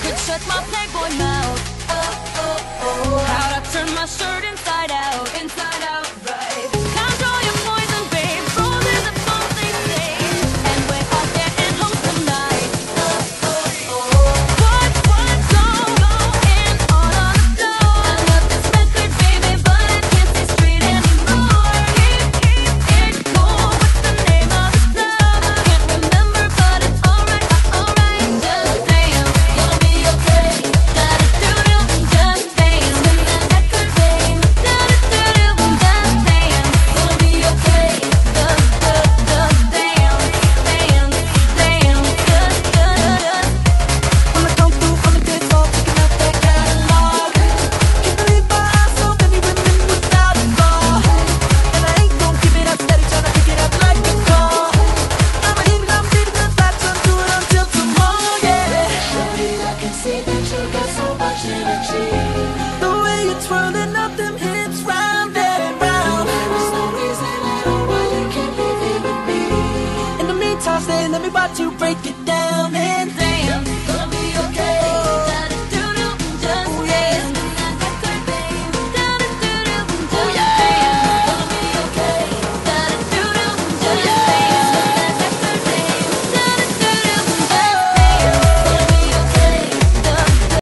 could shut my playboy mouth. How'd I turn my shirt inside out, right? Control your poison, babe. Roses are all they say, and we're all getting home tonight. What's going on the floor? I love this record, baby, but I can't see straight anymore. Keep it cool. What's the name of this love? Can't remember, but it's alright, alright. Just saying, gonna be okay. Da-da-doo-doo, just saying. Spin that record, babe. Da-da-doo-doo, just saying. Gonna be okay. Just damn, When I come through on the dance floor, picking up that catalog. Can't believe my eyes, so many women without a flaw. And I ain't gon' give it up, steady tryna pick it up like a car. I'm leaving the lights on, do it until tomorrow, yeah. Shorty, I can see that you got so much energy. The way you're twirling up them hips round and round. There is no reason at all why you can't leave it with me. In the meantime, stay, let me watch you break it